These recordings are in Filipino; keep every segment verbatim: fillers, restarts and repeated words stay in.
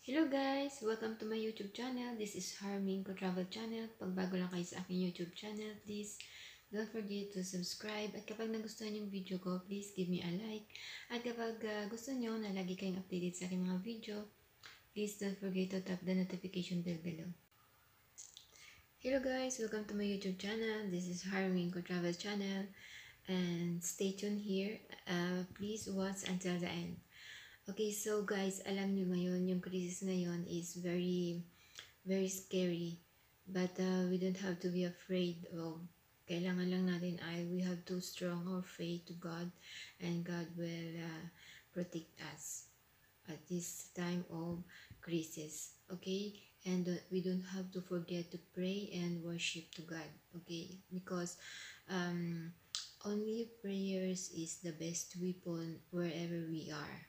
Hello guys! Welcome to my YouTube channel. This is Harming Ko Travel Channel. Pag bago lang kayo sa aking YouTube channel, please don't forget to subscribe. At kapag nagustuhan yung video ko, please give me a like. At kapag uh, gusto nyo na lagi kayong updated sa aking mga video, please don't forget to tap the notification bell below. Hello guys! Welcome to my YouTube channel. This is Harming Ko Travel Channel. And stay tuned here. Uh, please watch until the end. Okay, so guys, alam nyo ngayon, yung crisis ngayon is very, very scary. But uh, we don't have to be afraid of. Kailangan lang natin ay we have to strong our faith to God, and God will uh, protect us at this time of crisis. Okay, and uh, we don't have to forget to pray and worship to God. Okay, because um, only prayers is the best weapon wherever we are.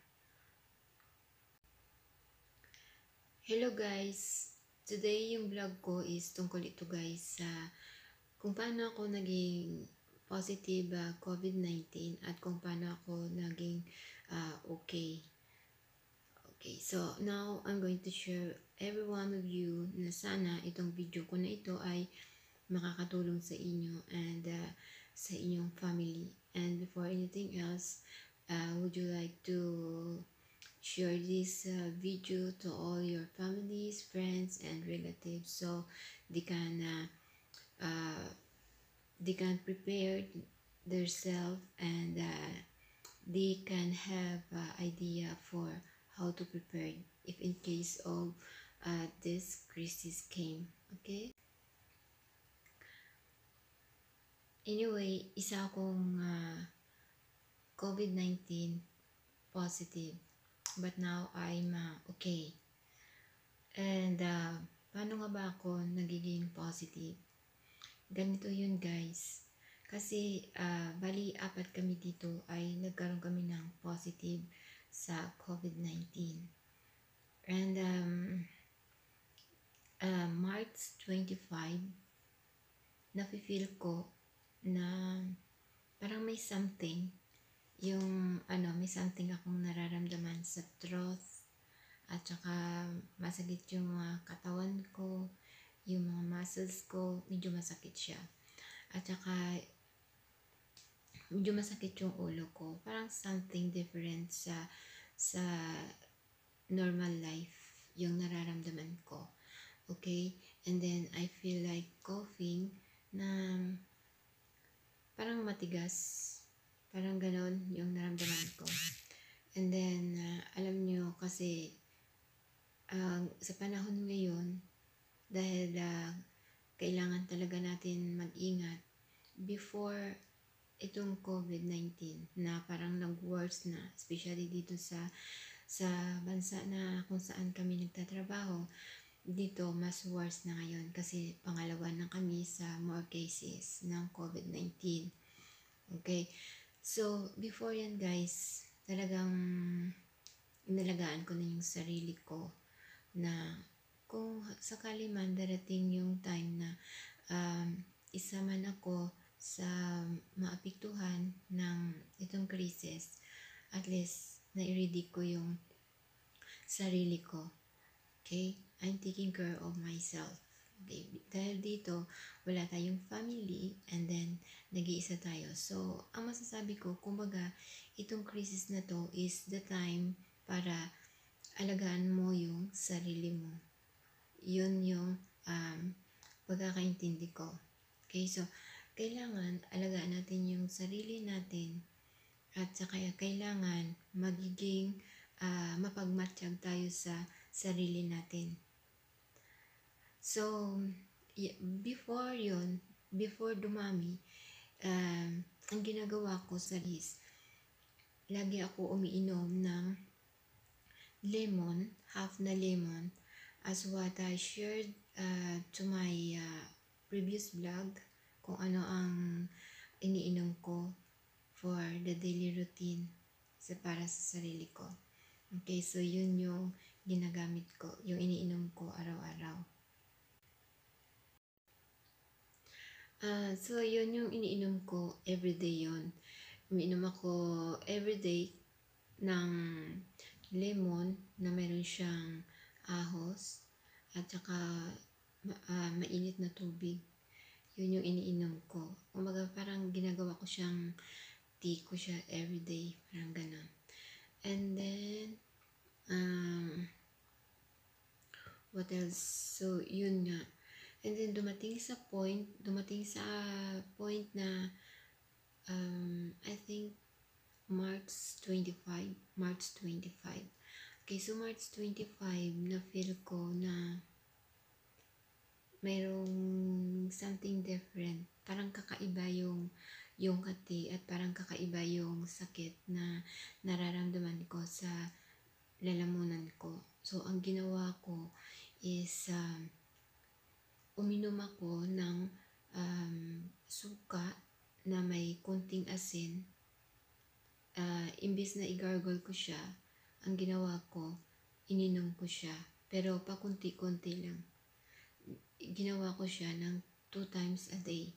Hello guys! Today yung vlog ko is tungkol ito guys sa uh, kung paano ako naging positive uh, COVID nineteen at kung paano ako naging uh, okay. Okay, so now I'm going to share every one of you na sana itong video ko na ito ay makakatulong sa inyo and uh, sa inyong family. And before anything else, uh, would you like to share this uh, video to all your families, friends, and relatives so they can uh, uh, they can prepare themselves and uh, they can have uh, idea for how to prepare if in case of uh, this crisis came. Okay. Anyway, isa akong uh, COVID nineteen positive. But now I'm uh, okay. And uh, paano nga ba ako nagiging positive? Ganito yun guys. Kasi uh, bali apat kami dito ay nagkaroon kami ng positive sa COVID nineteen. And um, uh, March twenty-fifth, nafe-feel ko na parang may something yung ano, may something akong nararamdaman sa throat at saka masakit yung mga katawan ko, yung mga muscles ko, medyo masakit siya. At saka medyo masakit yung ulo ko. Parang something different sa sa normal life yung nararamdaman ko. Okay? And then I feel like coughing na parang matigas. Parang ganon yung naramdaman ko. And then, uh, alam nyo kasi, uh, sa panahon ngayon, dahil uh, kailangan talaga natin mag-ingat before itong COVID nineteen na parang nag-worse na, especially dito sa sa bansa na kung saan kami nagtatrabaho, dito mas worse na ngayon kasi pangalawa na kami sa more cases ng COVID nineteen. Okay? So, before yan guys, talagang inalagaan ko na yung sarili ko na kung sakali man darating yung time na um, isa man ako sa maapektuhan ng itong crisis, at least nai-ready ko yung sarili ko. Okay? I'm taking care of myself. Okay. Dahil dito, wala tayong family and then nag-iisa tayo. So, ang masasabi ko, kumbaga, itong crisis na to is the time para alagaan mo yung sarili mo. Yun yung um, pagkakaintindi ko. Okay, so, kailangan alagaan natin yung sarili natin at saka kailangan magiging uh, mapagmatsyag tayo sa sarili natin. So, before yon, before dumami, um, ang ginagawa ko sa list, lagi ako umiinom ng lemon, half na lemon, as what I shared uh, to my uh, previous vlog, kung ano ang iniinom ko for the daily routine sa para sa sarili ko. Okay, so yun yung ginagamit ko, yung iniinom ko araw-araw. Uh, so, yun yung iniinom ko everyday yun. Umiinom ako everyday ng lemon na meron siyang ahos, at saka ma- ah, mainit na tubig. Yun yung iniinom ko. Kumbaga parang ginagawa ko siyang tea ko siya everyday. Parang ganun. And then, um, what else? So, yun nga. And then, dumating sa point, dumating sa point na, um, I think, March twenty-five. March twenty-five. Okay, so March twenty-five, na-feel ko na mayroong something different. Parang kakaiba yung yung kati at parang kakaiba yung sakit na nararamdaman ko sa lalamunan ko. So, ang ginawa ko is um, uminom ako ng um, suka na may konting asin. Uh, imbis na i-gargle ko siya, ang ginawa ko, ininom ko siya. Pero pakunti-kunti lang. Ginawa ko siya ng two times a day.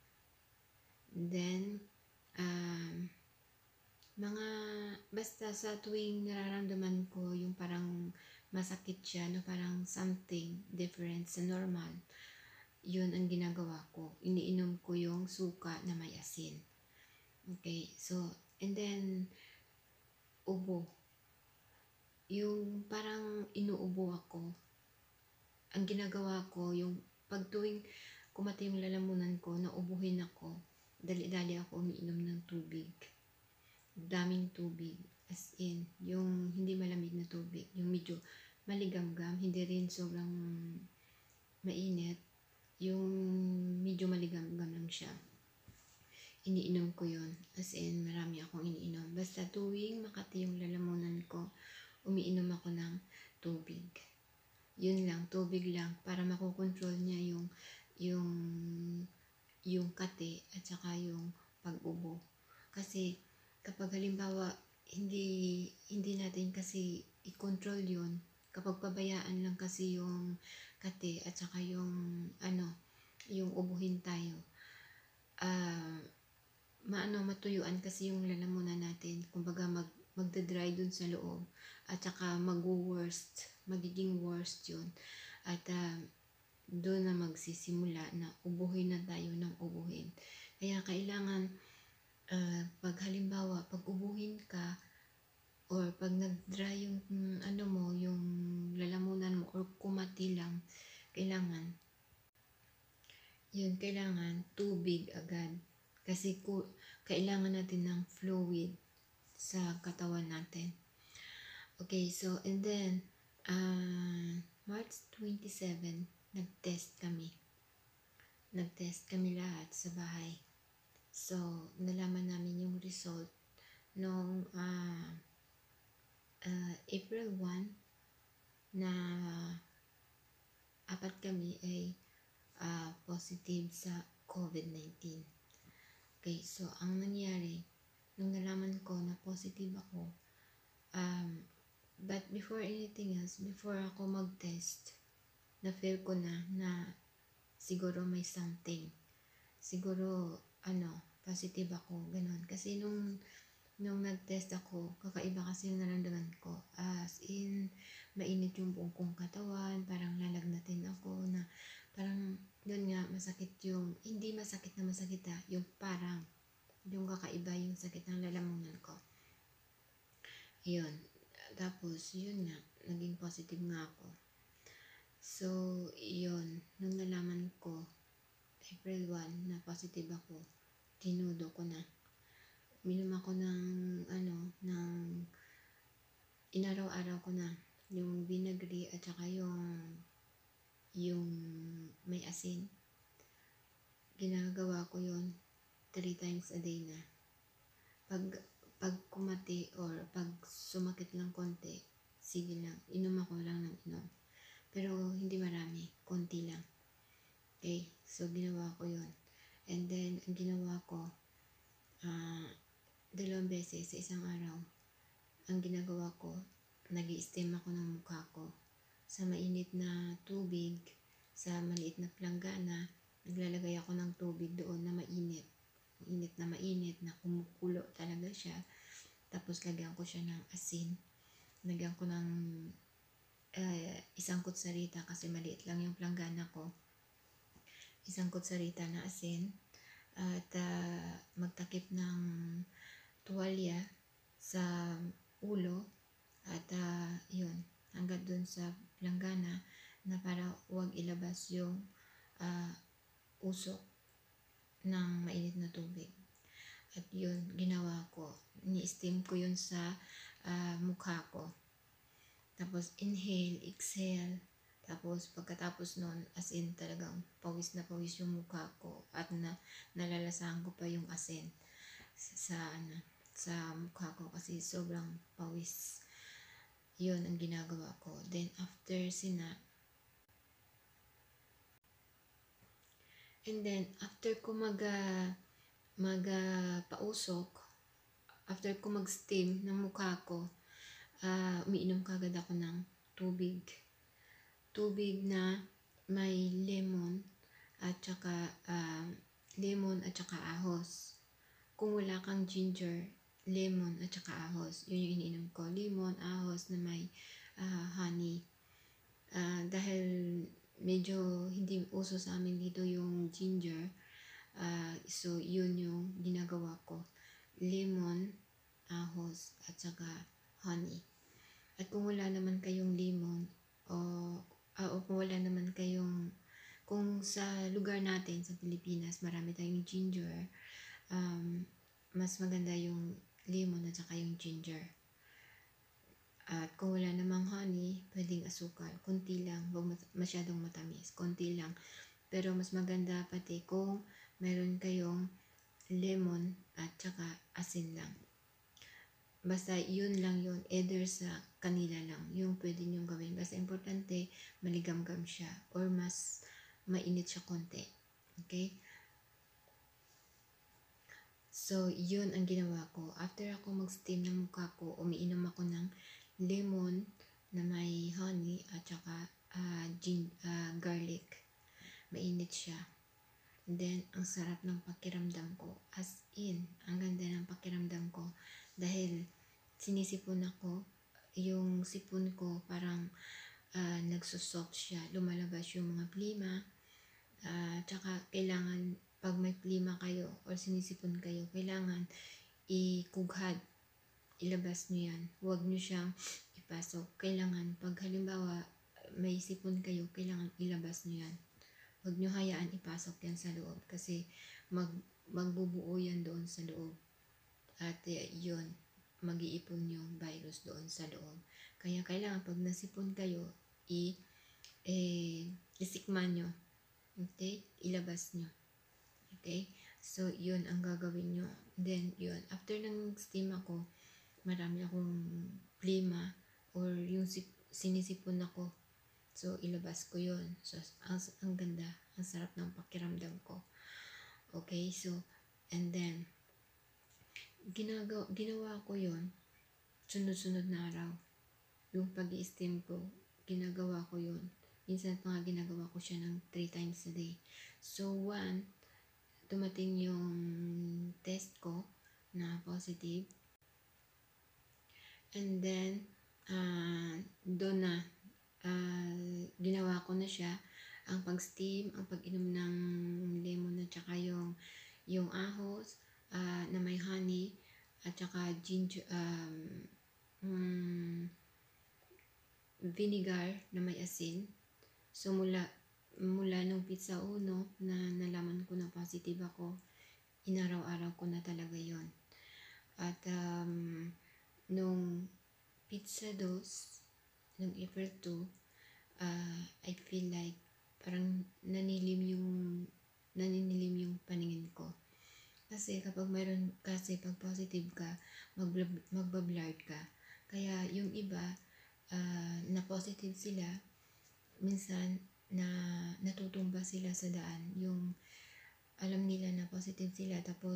Then, um, mga, basta sa tuwing nararamdaman ko yung parang masakit siya, no, parang something different sa normal, yun ang ginagawa ko. Iniinom ko yung suka na may asin. Okay, so, and then, ubo. Yung parang inuubo ako. Ang ginagawa ko, yung pag tuwing kumati yung lalamunan ko, naubuhin ako, dali-dali ako umiinom ng tubig. Daming tubig. As in, yung hindi malamig na tubig. Yung medyo maligamgam, hindi rin sobrang mainit. Yung medyo maligamgam lang siya. Iniinom ko yun. As in, marami akong iniinom. Basta tuwing makati yung lalamunan ko, umiinom ako ng tubig. Yun lang, tubig lang, para makokontrol niya yung, yung, yung kati at saka yung pag-ubo. Kasi, kapag halimbawa, hindi, hindi natin kasi i-control yun, kapag pabayaan lang kasi yung kati at saka yung, ano, yung ubuhin tayo, ah, uh, maano, matuyuan kasi yung lalamunan natin. Kumbaga mag, magdadry dun sa loob. At saka mag-worst, magiging worst yun. At uh, doon na magsisimula na ubuhin na tayo ng ubuhin. Kaya kailangan, uh, pag halimbawa, pag ubuhin ka, or pag nag-dry yung, um, ano mo, yung lalamunan mo, or kumati lang, kailangan, yun, kailangan tubig agad. Kasi ku, kailangan natin ng fluid sa katawan natin. Okay, so, and then, uh, March twenty-seven, nag-test kami. Nag-test kami lahat sa bahay. So, nalaman namin yung result noong uh, uh, April first na apat kami ay uh, positive sa COVID nineteen. Okay, so ang nangyari, nung nalaman ko na positive ako, um, but before anything else, before ako mag-test, na-feel ko na na siguro may something. Siguro, ano, positive ako, ganun. Kasi nung, nung nag-test ako, kakaiba kasi yung naramdaman ko. As in, mainit yung buong kong katawan, parang lalagnatin ako na, parang, doon nga, masakit yung, hindi masakit na masakit ha, yung parang, yung kakaiba yung sakit ng lalamunan ko. Yun. Tapos, yun nga, naging positive nga ako. So, yun, nung nalaman ko, April first, na positive ako, tinudo ko na. Minom ako ng, ano, ng, inaraw-araw ko na, yung vinagre at saka yung, yung may asin. Ginagawa ko yun three times a day na. Pag, pag kumati or pag sumakit lang konti, sige lang, inom ako lang ng inom. Pero hindi marami, konti lang. Okay, so ginawa ko yun. And then, ang ginawa ko, uh, dalawang beses sa isang araw, ang ginagawa ko, nag-i-steam ako ng mukha ko sa mainit na tubig, sa maliit na planggana, naglalagay ako ng tubig doon na mainit. Mainit na mainit, na kumukulo talaga siya. Tapos lagyan ko siya ng asin. Lagyan ko ng uh, isang kutsarita kasi maliit lang yung planggana ko. Isang kutsarita na asin at uh, magtakip ng tuwalya sa ulo at uh, yun, hanggang dun sa planggana na para huwag ilabas yung uh, usok ng mainit na tubig. At yun, ginawa ko. Ni-steam ko yun sa uh, mukha ko. Tapos inhale, exhale. Tapos pagkatapos nun, as in talagang pawis na pawis yung mukha ko at na, nalalasahan ko pa yung asin sa, sa, ano, sa mukha ko kasi sobrang pawis. Yun ang ginagawa ko. Then after sinap, and then after ko mag uh, mag uh, pausok, after ko mag-steam ng mukha ko, uh, umiinom kagad ako ng tubig. Tubig na may lemon at saka uh, lemon at saka ahos. Kung wala kang ginger, lemon at saka ahos, yun yung iniinom ko. Lemon, ahos na may uh, honey. Uh, dahil medyo hindi uso sa amin dito yung ginger, uh, so yun yung ginagawa ko. Lemon, ahos at saka honey. At kung wala naman kayong lemon o, uh, o kung wala naman kayong, kung sa lugar natin sa Pilipinas marami tayong ginger, um, mas maganda yung lemon at saka yung ginger. At kung wala namang honey, pwedeng asukal, konti lang, huwag masyadong matamis, konti lang. Pero mas maganda pati kung meron kayong lemon at saka asin lang. Basta yun lang yun, either sa kanila lang, yung pwede nyong gawin. Basta importante, maligamgam siya or mas mainit siya konti. Okay? So, yun ang ginawa ko. After ako mag-steam ng mukha ko, umiinom ako ng lemon na may honey at saka uh, gin, uh, garlic. Mainit siya. And then, ang sarap ng pakiramdam ko. As in, ang ganda ng pakiramdam ko. Dahil sinisipon ako, yung sipon ko parang uh, nagsusoft siya. Lumalabas yung mga plima. Uh, tsaka kailangan pag may plima kayo or sinisipon kayo, kailangan ikughad, ilabas nyo yan. Huwag nyo siyang ipasok. Kailangan, pag halimbawa may sipon kayo, kailangan ilabas nyo yan. Huwag nyo hayaan ipasok yan sa loob kasi mag, magbubuo yan doon sa loob. At uh, yun, mag-iipon yung virus doon sa loob. Kaya kailangan pag nasipon kayo, i, eh, isikman nyo. Okay? Ilabas nyo. Okay? So, yun ang gagawin nyo. Then, yun. After ng steam ako, marami akong plima or yung sinisipon ako. So, ilabas ko yun. So, ang, ang ganda. Ang sarap ng pakiramdam ko. Okay? So, and then, ginagawa, ginawa ko yun. Sunod-sunod na araw. Yung pag-i-steam ko, ginagawa ko yun. Minsan pa nga ginagawa ko siya ng three times a day. So, one, dumating yung test ko na positive. And then, uh, doon na, uh, ginawa ko na siya. Ang pag-steam, ang pag-inom ng lemon at saka yung, yung ahos uh, na may honey at saka ginger, um, um, vinegar na may asin. So, mula mula nung pizza uno na nalaman ko na positive ako, inaraw-araw ko na talaga yon. At um, nung pizza dos, nung April two, uh, I feel like parang nanilim yung naninilim yung paningin ko. Kasi kapag mayroon, kasi pag positive ka, magbablurred ka. Kaya yung iba, uh, na positive sila, minsan na natutumba sila sa daan, yung alam nila na positive sila tapos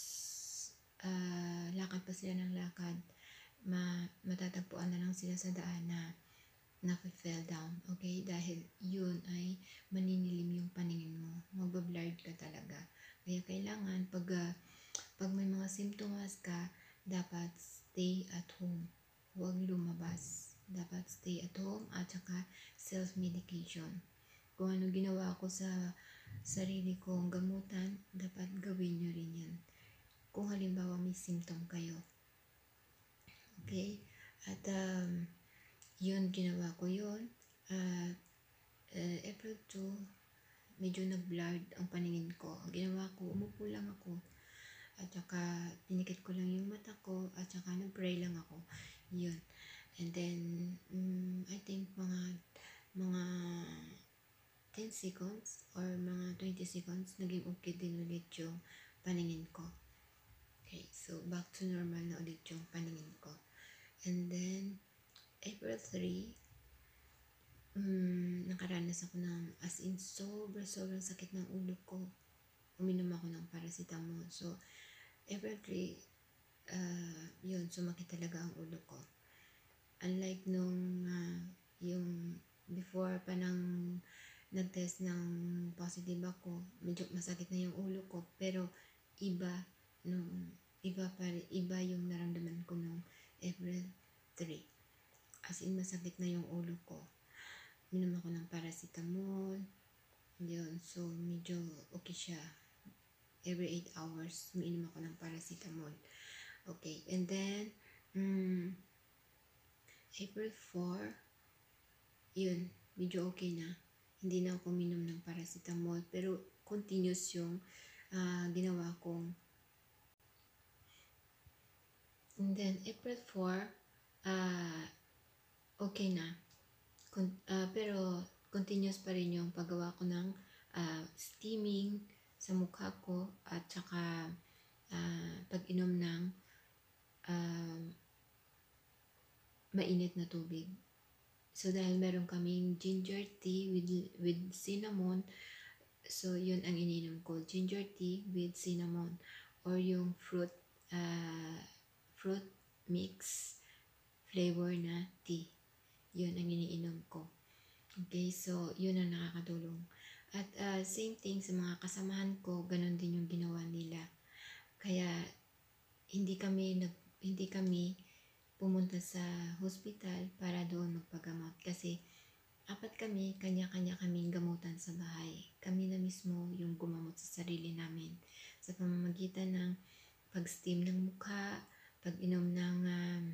uh, lakad pa sila ng lakad, ma matatagpuan na lang sila sa daan na na-fell down. Okay? Dahil yun ay maninilim yung paningin mo, magbablurred ka talaga. Kaya kailangan pag uh, pag may mga symptoms ka, dapat stay at home, huwag lumabas. Dapat stay at home at saka self-medication. Kung ano ginawa ko sa sarili kong gamutan, dapat gawin nyo rin yan. Kung halimbawa may symptom kayo. Okay? At um, yun, ginawa ko yun. At uh, April two, medyo nag-blurred ang paningin ko. Ang ginawa ko, umupo lang ako. At saka, pinikit ko lang yung mata ko. At saka, nag-pray lang ako. Yun. And then, um, I think mga, mga ten seconds or mga twenty seconds, naging okay din ulit yung paningin ko. Okay, so back to normal na ulit yung paningin ko. And then, April three, um, nakaranas ako ng, as in, sobra-sobrang sakit ng ulo ko. Uminom ako ng paracetamol. So, April three, uh, yun, sumakit talaga ang ulo ko. Unlike nung, uh, yung before pa nang nag-test ng positive ako, medyo masakit na yung ulo ko, pero iba, nung, iba pa, iba yung naramdaman ko nung April three. As in, masakit na yung ulo ko. Minom ako ng paracetamol, yun, so medyo okay siya. Every eight hours, minom ako ng paracetamol. Okay, and then, um, April four, yun, medyo okay na. Hindi na ako minom ng paracetamol, pero continuous yung uh, ginawa kong. And then, April four, uh, okay na. Con- uh, pero, continuous pa rin yung paggawa ko ng uh, steaming sa mukha ko at saka uh, pag-inom ng uh, mainit na tubig. So, dahil meron kaming ginger tea with, with cinnamon, so yun ang ininom ko, ginger tea with cinnamon, or yung fruit, uh, fruit mix flavor na tea. Yun ang iniinom ko. Okay, so yun ang nakakatulong. At uh, same thing sa mga kasamahan ko, ganun din yung ginawa nila. Kaya hindi kami nag, hindi kami pumunta sa hospital para doon magpagamot kasi apat kami, kanya-kanya kaming gamutan sa bahay. Kami na mismo yung gumamot sa sarili namin sa pamamagitan ng pag-steam ng mukha, pag-inom ng um,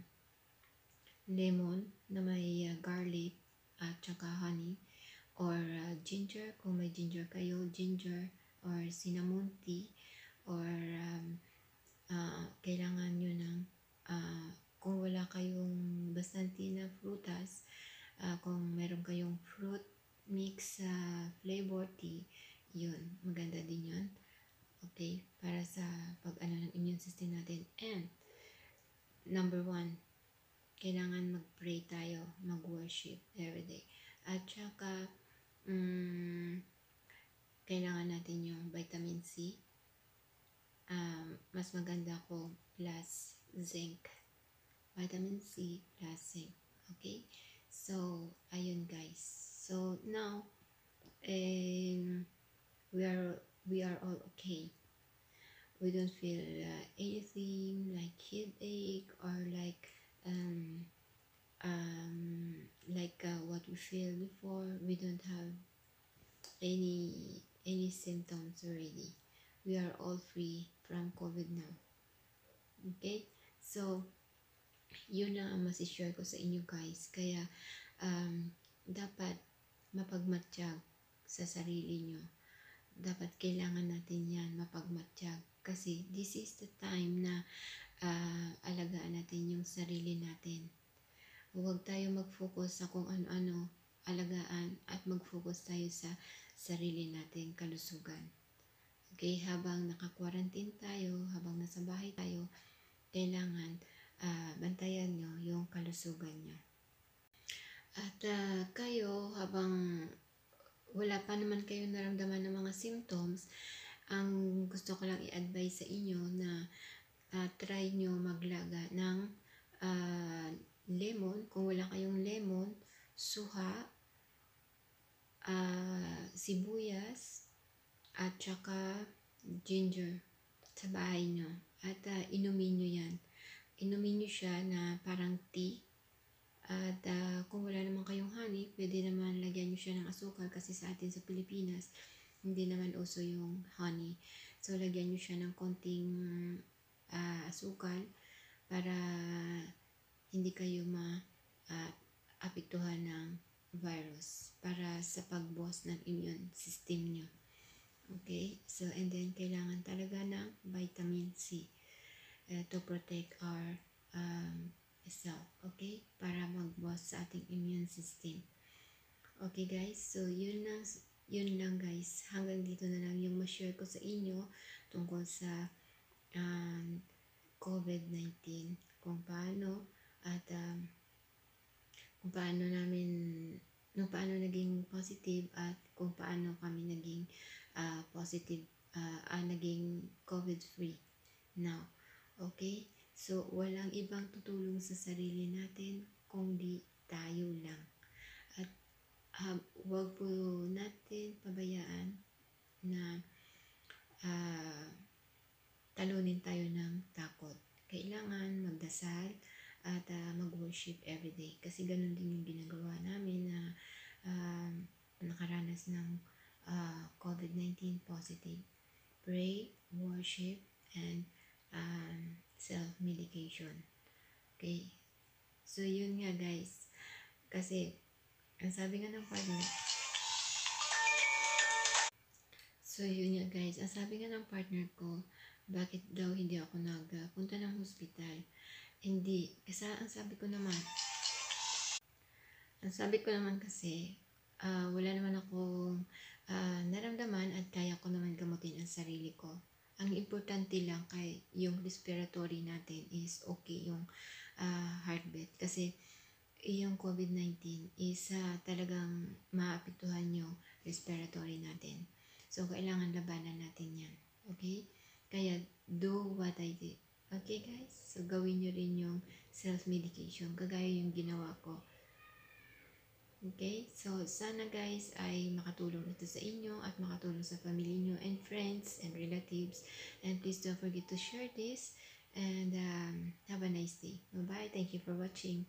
lemon na may uh, garlic at saka honey, or uh, ginger, kung may ginger kayo, ginger or cinnamon tea, or um, uh, kailangan nyo ng uh, kung wala kayong bastante na frutas, uh, kung meron kayong fruit mix uh, flavor tea, yun, maganda din yun. Okay, para sa pag-ano ng immune system natin. And, number one, kailangan mag-pray tayo, mag-worship everyday. At saka, um, kailangan natin yung vitamin C. Um, mas maganda ko plus zinc. Vitamin C plus zinc. Okay? So, ayun guys. So, now, um, we are we are all okay. We don't feel uh, anything like headache or like um, um, like uh, what we feel before. We don't have any any symptoms already. We are all free from COVID now. Okay? So, yun lang ang masishare ko sa inyo guys. Kaya, um, dapat mapagmatsyag sa sarili nyo. Dapat kailangan natin yan, mapagmatsyag. Kasi this is the time na uh, alagaan natin yung sarili natin. Huwag tayo mag-focus sa kung ano-ano, alagaan, at mag-focus tayo sa sarili natin kalusugan. Okay, habang naka-quarantine tayo, habang nasa bahay tayo, kailangan uh, bantayan nyo yung kalusugan nyo. At uh, kayo, habang wala pa naman kayo naramdaman ng mga symptoms, ang gusto ko lang i-advise sa inyo na uh, try nyo maglaga ng uh, lemon. Kung wala kayong lemon, suha, uh, sibuyas, at saka ginger sa bahay nyo. At uh, inumin nyo yan. Inumin nyo siya na parang tea. At uh, kung wala naman kayong honey, pwede naman lagyan nyo siya ng asukal kasi sa atin sa Pilipinas, hindi naman uso yung honey. So, lagyan nyo siya ng konting uh, asukal para hindi kayo ma-apektuhan uh, ng virus para sa pag-boost ng immune system nyo. Okay? So, and then, kailangan talaga ng vitamin C uh, to protect our um, self, okay? Para mag-boost sa ating immune system. Okay guys, so yun lang, yun lang guys. Hanggang dito na lang yung ma-share ko sa inyo tungkol sa um, COVID nineteen. Kung paano at um, kung paano namin, kung paano naging positive at kung paano kami naging uh, positive, uh, uh, naging COVID-free now. Okay? So, walang ibang tutulong sa sarili natin kundi tayo lang. At uh, huwag po natin pabayaan na uh, talunin tayo ng takot. Kailangan magdasal at uh, mag-worship everyday. Kasi ganun din yung ginagawa namin na uh, nakaranas ng uh, COVID nineteen positive. Pray, worship, and um, self-medication. Okay? So, yun nga guys. Kasi, ang sabi nga ng partner, so yun nga guys, ang sabi nga ng partner ko, bakit daw hindi ako nagpunta ng hospital? Hindi. Kasi ang sabi ko naman, ang sabi ko naman kasi, uh, wala naman akong uh, naramdaman at kaya ko naman gamutin ang sarili ko. Ang importante lang kay yung respiratory natin is okay yung uh, heartbeat. Kasi yung COVID nineteen is uh, talagang maapektuhan yung respiratory natin. So, kailangan labanan natin yan. Okay? Kaya, do what I did. Okay, guys? So, gawin nyo rin yung self-medication. Kagaya yung ginawa ko. Okay? So, sana guys ay makatulong ito sa inyo at makatulong sa pamilya nyo and friends and relatives. And please don't forget to share this. And um, have a nice day. Bye-bye. Thank you for watching.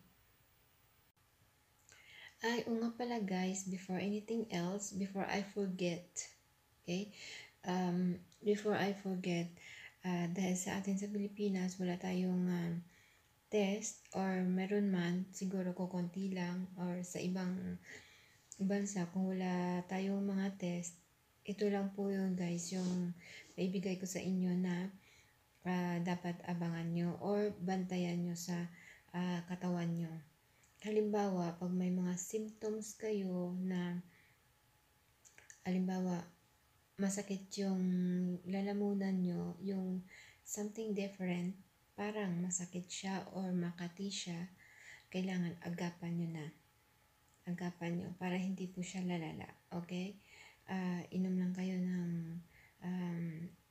Ay, o nga pala guys, before anything else, before I forget, okay? Um, before I forget, uh, dahil sa atin sa Pilipinas, wala tayong um, test or meron man, siguro ko konti lang or sa ibang bansa, kung wala tayong mga test, ito lang po yun guys, yung maibigay ko sa inyo na uh, dapat abangan nyo or bantayan nyo sa uh, katawan nyo. Halimbawa, pag may mga symptoms kayo na, halimbawa, masakit yung lalamunan nyo, yung something different, parang masakit siya or makati siya, kailangan agapan nyo na. Agapan nyo para hindi po siya lalala. Okay? Uh, inom lang kayo ng um,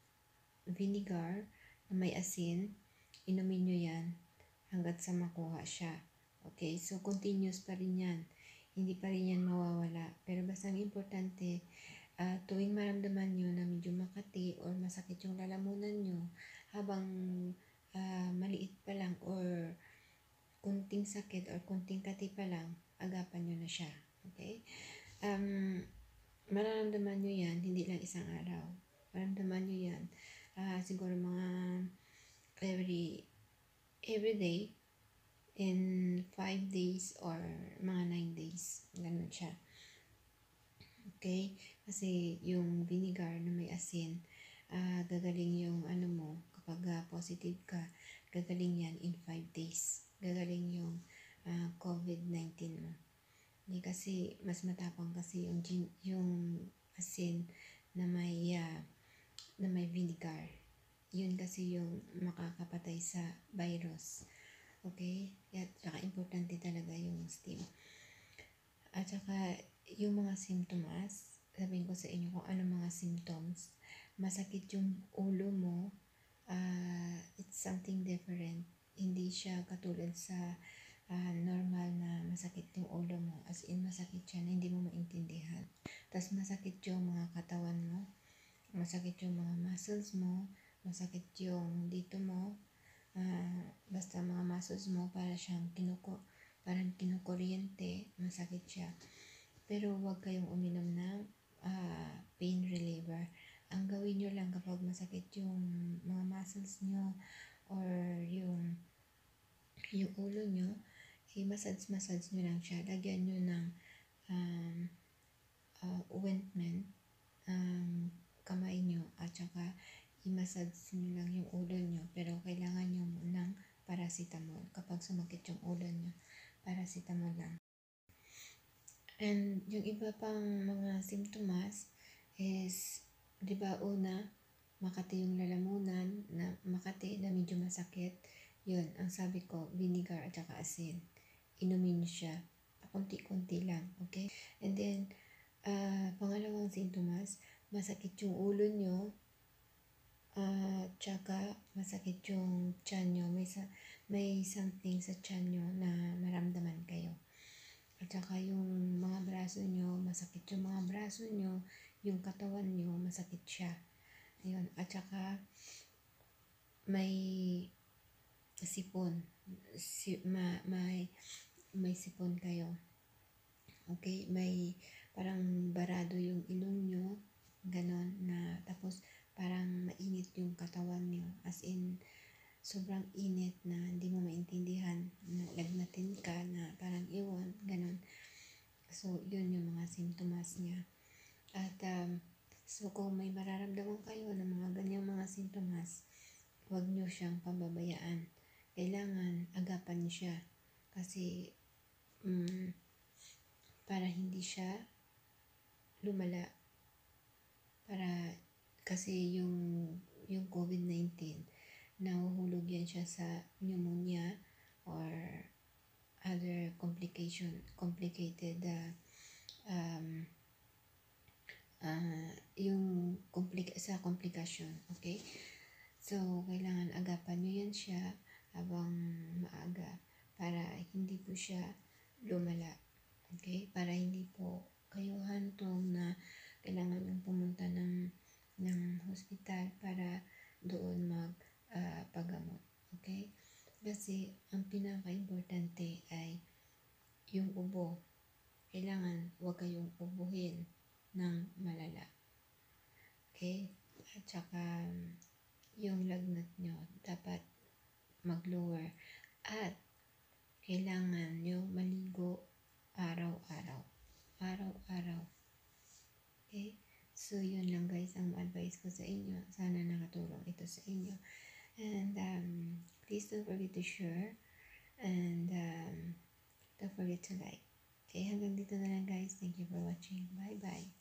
vinegar na may asin. Inumin nyo yan hanggat sa makuha siya. Okay? So, continuous pa rin yan. Hindi pa rin yan mawawala. Pero basta ang importante, uh, tuwing maramdaman nyo na medyo makati or masakit yung lalamunan nyo, habang uh, maliit pa lang or kunting sakit or kunting kati pa lang, agapan nyo na siya. Okay? Um, mararamdaman nyo yan, hindi lang isang araw. Mararamdaman nyo yan. Uh, siguro mga every every day in five days or mga nine days. Ganun siya. Okay? Kasi yung vinegar na may asin, uh, gagaling yung ano mo, kapag uh, positive ka, gagaling yan in five days. Gagaling yung uh, COVID nineteen mo. Hindi kasi, mas matapang kasi yung, yung asin na may, uh, na may vinegar. Yun kasi yung makakapatay sa virus. Okay? At saka importante talaga yung steam. At saka yung mga symptoms, sabihin ko sa inyo kung ano mga symptoms. Masakit yung ulo mo, uh, it's something different. Hindi siya katulad sa uh, normal na masakit yung ulo mo. As in, masakit siya na hindi mo maintindihan. Tapos masakit yung mga katawan mo, masakit yung mga muscles mo, masakit yung dito mo, uh, basta mga muscles mo para siyang kinuko, parang kinukuryente, masakit siya. Pero huwag kayong uminom ng uh, pain reliever. Ang gawin nyo lang kapag masakit yung mga muscles nyo or yung yung ulo nyo, i-massage-massage nyo lang siya. Lagyan nyo ng um, uh, ointment ang um, kamay nyo at saka i-massage nyo lang yung ulo nyo. Pero kailangan nyo ng paracetamol kapag sumakit yung ulo nyo. Paracetamol lang. And yung iba pang mga simptomas is, di ba una, Makati yung lalamunan, na Makati na medyo masakit. Yun, ang sabi ko, vinegar at saka asin. Inumin nyo siya. Pakunti-kunti lang, okay? And then, uh, pangalawang simptomas, masakit yung ulo nyo, uh, tsaka masakit yung tiyan nyo. May, sa, may something sa tiyan nyo na maramdaman kayo. At saka yung mga braso nyo, masakit yung mga braso nyo, yung katawan nyo, masakit siya. Ayun. At saka may sipon. Si, ma, may, may sipon kayo. Okay? May parang barado yung ilong nyo. Ganon na. Tapos parang mainit yung katawan nyo. As in, sobrang init na hindi mo maintindihan. Na lagnatin ka na parang iwan. Ganon. So, yun yung mga simptomas niya. At, um, so kung may mararamdaman kayo ng mga ganyang mga simptomas, huwag nyo siyang pababayaan. Kailangan agapan nyo siya. Kasi, um, para hindi siya lumala. Para, kasi yung, yung COVID nineteen, nahuhulog yan siya sa pneumonia or other complication, complicated uh, um, uh, yung compli- sa komplikasyon, okay? So, kailangan agapan nyo yan siya habang maaga para hindi po siya lumala, okay? Para hindi po kayo hantong na kailangan yung pumunta ng, ng hospital para doon magpagamot, uh, okay? Kasi ang pinaka-importante ay yung ubo. Kailangan huwag kayong ubuhin ng malala. Okay? At saka yung lagnat nyo dapat mag-lower. At kailangan nyo maligo araw-araw. Araw-araw. Okay? So, yun lang guys ang advice ko sa inyo. Sana nakatulong ito sa inyo. And um, please don't forget to share. And um, don't forget to like. Okay, hanggang dito na lang guys. Thank you for watching. Bye-bye.